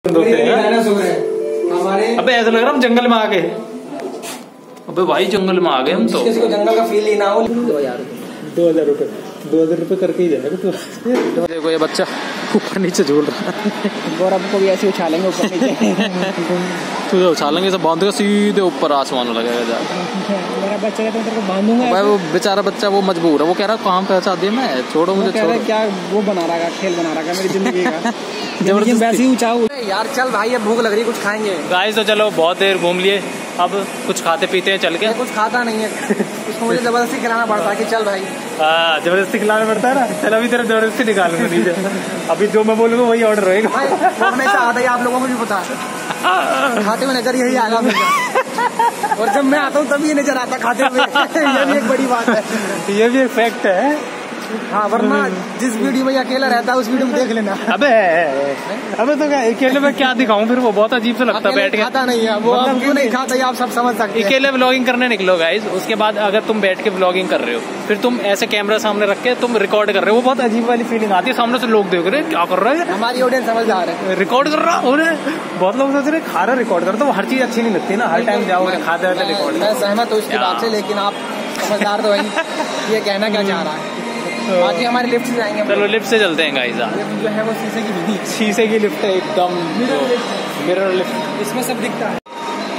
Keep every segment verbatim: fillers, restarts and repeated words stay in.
हमारे अबे ऐसा लग रहा हम जंगल में आ गए। अबे भाई जंगल में आ गए हम तो। किसी को जंगल का फील लेना हो दो हजार दो हजार रुपए दो हजार रुपए करके ही जाएगा तू। देखो ये बच्चा ऊपर नीचे झूल रहा है। गौरव को भी ऐसे उछालेंगे ऊपर नीचे। तू जो उछालेंगे सब बांध के सीधे ऊपर आसमान में लगेगा जाकर। मेरा बच्चा है तो तेरे को बांधूंगा। भाई वो बेचारा बच्चा वो मजबूर है, वो कह रहा कहाँ पहुंचा दिया मैं, छोड़ो मुझे छोड़ो। क्या वो बना रहा है, खेल बना रहा है मेरी जिंदगी का। जबरदस्ती वैसे ही ऊंचाओ यार। चल भाई अब भूख लग रही है, कुछ खाएंगे। गाइस तो चलो बहुत देर घूम लिए, अब कुछ खाते पीते हैं चल के। कुछ खाता नहीं है, उसको मुझे जबरदस्ती खिलाना पड़ता है कि चल भाई। हाँ जबरदस्ती खिलाना पड़ता है ना। चल अभी तेरा जबरदस्ती निकालूंगा नीचे। अभी जो मैं बोलूंगा वही ऑर्डर होएगा। हमेशा आता है, आप लोगों को भी पता है। खाते हुए नजर यही आएगा मुझे, और जब मैं आता हूँ तभी ये नजर आता खाते हुए। ये भी एक बड़ी बात है, ये भी एक फैक्ट है। हाँ वरना जिस वीडियो में अकेला रहता है उस वीडियो में देख लेना। अबे अबे तो क्या अकेले में क्या दिखाऊं, फिर वो बहुत अजीब सा लगता है। बैठ के खाता नहीं है वो, मतलब क्यों नहीं खाता आप सब समझ सकते हैं। अकेले व्लॉगिंग करने निकलो गाइस, उसके बाद अगर तुम बैठ के व्लॉगिंग कर रहे हो, फिर तुम ऐसे कैमरा सामने रख के तुम रिकॉर्ड कर रहे हो, वो बहुत अजीब वाली फीलिंग आती है। सामने से लोग देख रहे क्या कर रहे हैं, हमारी ऑडियंस समझदार है, रिकॉर्ड कर रहा हो रहे। बहुत लोग सोच रहे खा रहा रिकॉर्ड कर, तो हर चीज अच्छी नहीं लगती ना, हर टाइम जाओ खाते रहते रिकॉर्ड। मैं सहमत हूँ उसकी बात से, लेकिन आप समझदार तो वही ये कहना क्या चाह रहा है। बाकी हमारे लिफ्ट से जाएंगे। चलो लिफ्ट से चलते हैं गाइस। लिफ्ट जो है वो शीशे की भी शीशे की लिफ्ट है एकदम, मिरर लिफ्ट, इसमें सब दिखता है।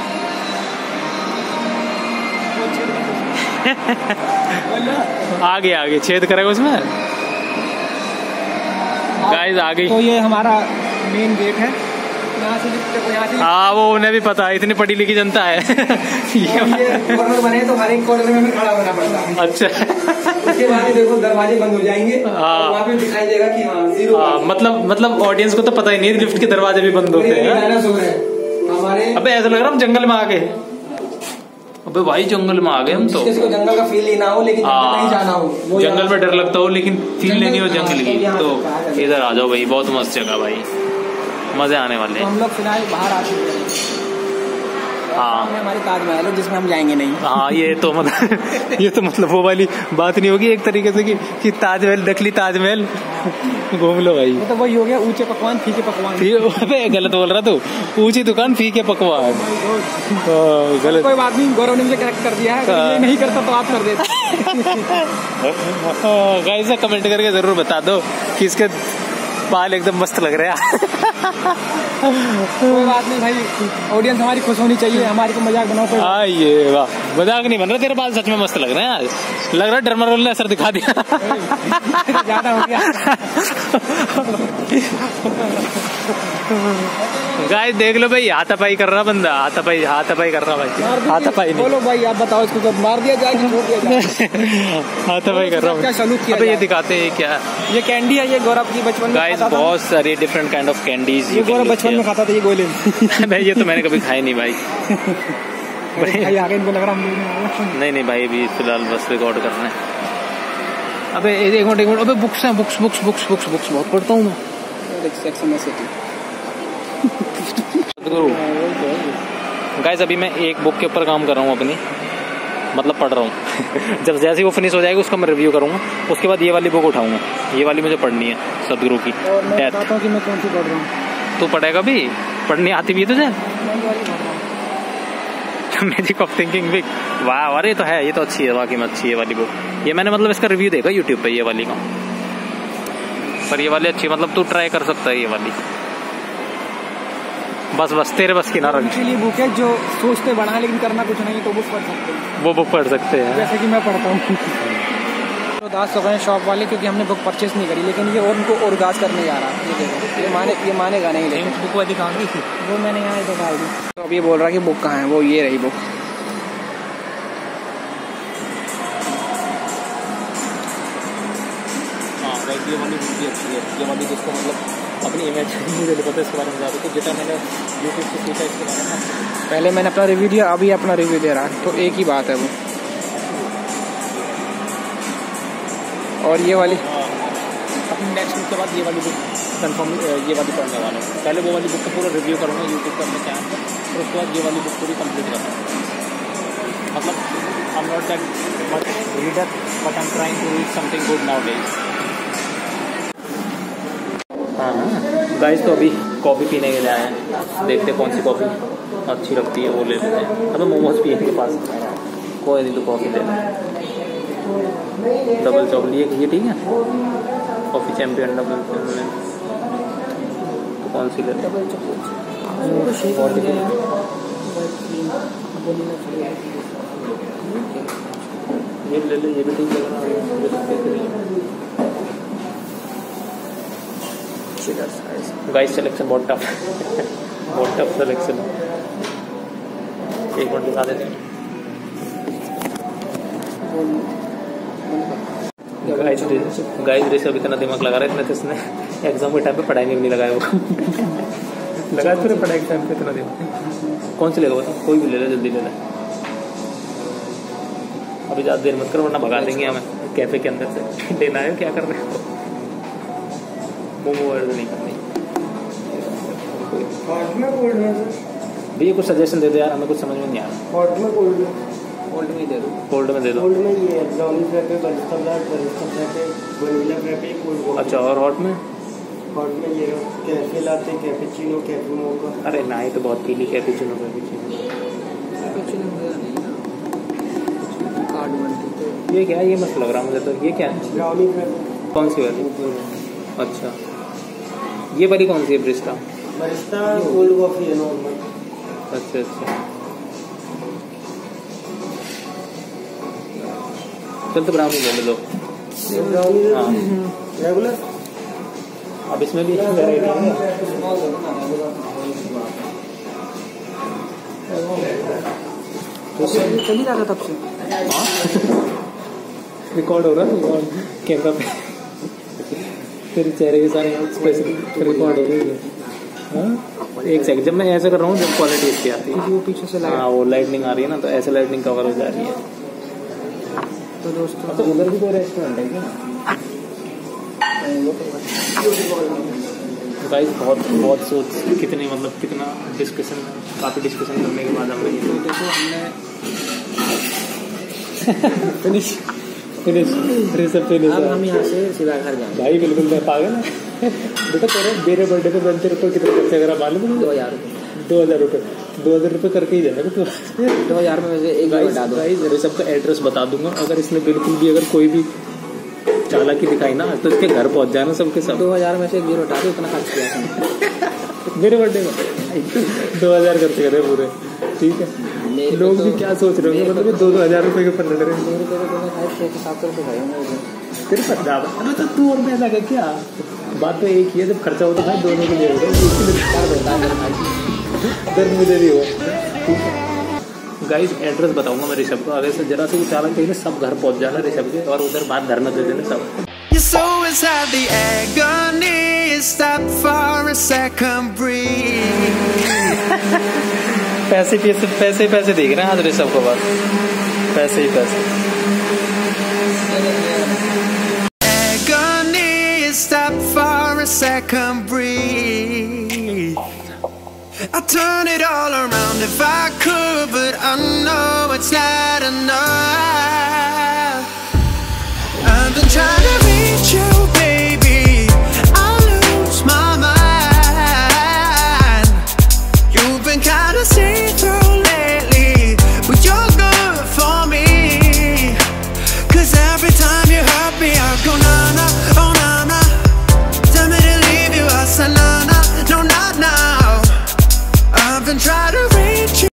आगे आगे छेद करेगा उसमें गाइस आगे। तो ये हमारा मेन गेट है, यहाँ से देखो, यहाँ से। हाँ वो उन्हें भी पता है, इतनी पढ़ी लिखी जनता है। ये कॉर्नर बने तो हर एक कॉर्नर में खड़ा होना पड़ता है। अच्छा उसके बाद देखो दरवाजे बंद हो जाएंगे, वहाँ पे दिखाई देगा कि हाँ जीरो। हाँ मतलब मतलब ऑडियंस को तो पता ही नहीं लिफ्ट के दरवाजे भी बंद होते हैं। हमारे अबे ऐसा लग रहा हम जंगल में आ गए। अबे भाई जंगल में आ गए हम तो। किसी को जंगल का फील लेना हो लेकिन नहीं जाना हो, जंगल में डर लगता हो लेकिन फील लेनी हो जंगल की, तो इधर आ जाओ भाई, बहुत मस्त जगह भाई, मजे आने वाले। हम लोग फिलहाल बाहर आ चुके हैं। हाँ हमारी ताजमहल है जिसमें हम जाएंगे नहीं। हाँ ये तो मतलब ये तो मतलब वो वाली बात नहीं होगी एक तरीके से कि, कि ताजमहल नकली ताजमहल घूम लो भाई। तो वही हो गया, ऊंचे पकवान फीके पकवान। अबे गलत बोल रहा तू, ऊंची दुकान फीके पकवान। गलत कोई बात नहीं, गौरव ने मुझे करेक्ट कर दिया है, ये नहीं करता तो आप कर देते। गाइस कमेंट करके जरूर बता दो कि इसके बाल एकदम मस्त लग रहे हैं। कोई बात नहीं भाई, ऑडियंस हमारी खुश होनी चाहिए, हमारी को मजाक बनाओ तो। हाँ ये वाह, मजाक नहीं बन रहा, तेरे बाल सच में मस्त लग रहे हैं आज। लग रहा है डर्मा रोल ने असर दिखा दिया। ज्यादा हो गया। गाइस देख लो भाई, हाथापाई कर रहा बंदा, हाथापाई हाथापाई कर रहा भाई, हाथापाई नहीं। बोलो भाई आप बताओ, इसको तो मार दिया जाए कि छोड़ दिया जाए? हाथापाई कर रहा हूँ। क्या सलूक किया? ये दिखाते हैं क्या, ये कैंडी है, ये गौरव की बचपन में गाइस बहुत सारी डिफरेंट काइंड ऑफ कैंडीज। ये गौरव बचपन में खाता था ये गोले। भाई ये तो मैंने कभी खाई नहीं भाई। भाई आगे इनको लग रहा हम नहीं नहीं भाई अभी फिलहाल बस रिकॉर्ड करना है। अबे एक मिनट एक मिनट, अबे बुक्स हैं, books books books books books बहुत पढ़ता हूँ मैं। गाइस अभी मैं एक बुक के ऊपर काम कर रहा हूँ अपनी, मतलब पढ़ रहा हूँ। जब जैसे वो फिनिश हो जाएगी उसका मैं रिव्यू करूंगा, उसके बाद ये वाली बुक उठाऊंगा, ये वाली मुझे पढ़नी है, सदगुरु की डेथ। कि मैं कौन सी पढ़ रहा हूँ? तू पढ़ेगा भी, पढ़नी आती भी है तुझे? मैजिक ऑफ थिंकिंग बिग, वाह अरे तो है, ये तो अच्छी है, वाकई में अच्छी है वाली बुक। ये मैंने मतलब इसका रिव्यू देखा यूट्यूब पे ये वाली का, पर ये वाली अच्छी, मतलब तू ट्राई कर सकता है ये वाली। बस बस तेरे बस की ना रंग के लिए बुक है जो सोचते बड़ा है लेकिन करना कुछ नहीं, तो बुक पढ़ सकते हैं, वो बुक पढ़ सकते हैं जैसे कि मैं पढ़ता हूँ। तो दास हो गए शॉप वाले, क्योंकि हमने बुक परचेस नहीं करी, लेकिन ये और उनको और उदास करने जा रहा है। ये देखो ये माने ये मानेगा नहीं, लेकिन बुक वाली कहाँ गई थी? वो मैंने यहाँ तो डाल दी। तो अब ये बोल रहा है कि बुक कहाँ है, वो ये रही बुक। हाँ ये वाली बुक भी अच्छी है, ये वाली जिसको मतलब अपनी इमेज मुझे नहीं पता इसके बारे में ज़्यादा, तो जितना मैंने यूट्यूब से सीखा इसके बारे में। पहले मैंने अपना रिव्यू दिया, अभी अपना रिव्यू दे रहा है, तो एक ही बात है वो। और ये वाली अपनी नेक्स्ट बुक के बाद ये वाली बुक कंफर्म, ये वाली पढ़ने वाला हूँ। पहले वो वाली बुक का पूरा रिव्यू करूँगा यूट्यूब पर अपने चैनल पर, और उसके बाद ये वाली बुक पूरी कंप्लीट करूँगा। मतलब I am not that much reader, but I am trying to read something good nowadays. हाँ हाँ गाइस, तो अभी कॉफ़ी पीने के लिए आए हैं, देखते कौन सी कॉफ़ी अच्छी लगती है वो ले लेते हैं। अबे मोमोज पिए के पास, कोई नहीं तो कॉफ़ी ले लें। डबल चॉकलेट ये ठीक है, कॉफ़ी चैम्पियन डबल चॉकलेट। तो कौन सी ले लें? डबल चॉकलेट और ये ले ले, ये भी ठीक लग रहा है। गाइस सिलेक्शन बहुत टफ बहुत टफ सिलेक्शन। एक मिनट दिखा देते हैं गाइस। गाइस ऋषभ इतना दिमाग लगा रहा है, इतना इसने एग्जाम के टाइम पे पढ़ाई में नहीं लगाया वो लगा पूरे पढ़ाई के टाइम पे इतना दिमाग। कौन सी लेगा बताओ? कोई भी ले ले, जल्दी ले ले, अभी ज़्यादा देर मत करो वरना भगा देंगे हमें कैफे के अंदर से। लेना है क्या कर रहे हो? मोमो ऑर्डर नहीं करनी। हॉट में कोल्ड में भैया कुछ सजेशन दे दो यार, हमें कुछ समझ में नहीं आ रहा। हॉट में कोल्ड में कोल्ड में दे दो। कोल्ड में दे दो। कोल्ड में ये brownie frappe, Barista black, Barista frappe, vanilla frappe, cold. अच्छा, और हॉट में? हॉट में ये cafe latte, cappuccino, cafe mocha. अरे ना, ये तो बहुत पीली कैपेचिनो कैपेचिनो। ये क्या है? ये मस्त लग रहा मुझे तो। ये क्या है? Brownie frappe. कौन सी वाली? अच्छा, ये वाली कौन सी है? ब्रिस्टा बरिस्ता कोल्ड कॉफी है नॉर्मल। अच्छा अच्छा, चल तो ब्राउनी ले लो। ब्राउनी हाँ रेगुलर। अब इसमें भी वैरायटी है। चल ही रहा था तब से। रिकॉर्ड हो रहा है कैमरा पे, तेरे चेहरे के सारे एक्सप्रेशन रिकॉर्ड हो रही है। हाँ एक सेकंड, जब मैं ऐसे कर रहा हूँ जब क्वालिटी इसकी आती है, वो पीछे से हाँ वो लाइटनिंग आ रही है ना, तो ऐसे लाइटनिंग कवर हो जा रही है। तो दोस्तों तो उधर भी कोई रेस्टोरेंट है क्या? गाइस बहुत बहुत सोच कितनी मतलब कितना डिस्कशन, काफ़ी डिस्कशन करने के बाद हमने देखो हमने फिनिश फिनिश फिनिश फिनिश। अब हम यहाँ से सीधा घर जाएंगे। भाई बिल्कुल मैं पागल है बेटा। तेरे मेरे बर्थडे पे बनते रुपये कितने खर्चे अगर मालूम है? दो हज़ार रुपये दो हज़ार रुपये दो हज़ार रुपये करके ही जाएगा तू। दो हज़ार में मुझे एक बता दो। गाइस ऋषभ का एड्रेस बता दूंगा, अगर इसने बिल्कुल भी अगर कोई भी चालाकी दिखाई ना तो इसके घर पहुंच जाना सबके सब। दो हज़ार में से एक जीरो हटा दो, इतना खर्च किया मेरे बर्थडे में दो हज़ार खर्च करे पूरे, ठीक है? लोग भी क्या सोच रहे होंगे, मतलब दो दो हज़ार रुपये के पन्ने लगे। सात सौ रुपये खाए तेरे पता है तो तू और पैसा का क्या बात? तो एक ही है, जब खर्चा होता है दोनों के लिए दर्द मुझे भी हो। ठीक है गाइस, एड्रेस बताऊंगा मैं ऋषभ को, आगे से जरा से चालक कहीं सब घर पहुंच जाना ऋषभ के, और उधर बात धरना दे देना सब। Your soul has had the agony, stop for a second, breathe. पैसे पैसे पैसे पैसे देख रहे हैं आज ऋषभ को, बस पैसे ही पैसे। Agony, stop for a second, breathe. I'd turn it all around if I could, but I know it's not enough. I've been trying to reach you, baby, I lose my mind. You've been kinda see-through lately, but you're good for me. Cause every time you hurt me, I go na-na, oh na-na. Tell me to leave you, I say na-na, no not now. I've been trying to reach you.